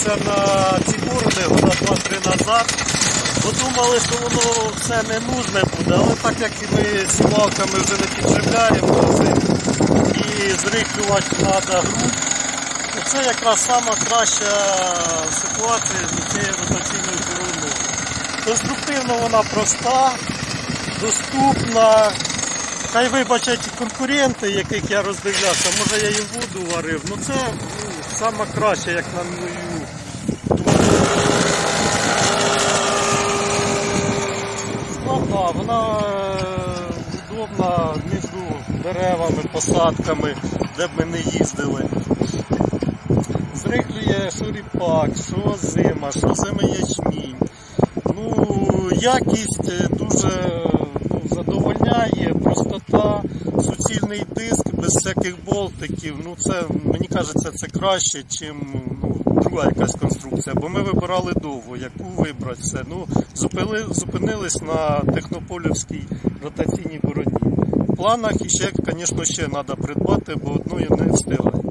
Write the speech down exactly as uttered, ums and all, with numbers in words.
дивилися на ці борони года два-три назад, подумали, що воно все не нужне буде, але так як і ми сівалками вже не підживляємо і зрихлювати треба ґрунт, то це якраз сама краща ситуація з цією ротаційною бороною. Конструктивно вона проста, доступна. Хай вибачать конкуренти, яких я роздивлявся, може я їм воду варив, ну це ну, сама краща, як на мою думку. Складна, вона удобна між деревами, посадками, де б ми не їздили. Зрихлює що ріпак, що зима, що зима ячмінь. Ну, якість дуже ну, задовольняє, простота, суцільний диск без всяких болтиків. Ну, це, мені кажеться, це краще, ніж ну, друга якась конструкція. Бо ми вибирали довго, яку вибрати все. Ну, зупили, зупинились на технополівській ротаційній бороні. В планах ще, звісно, ще треба придбати, бо одної не встигли.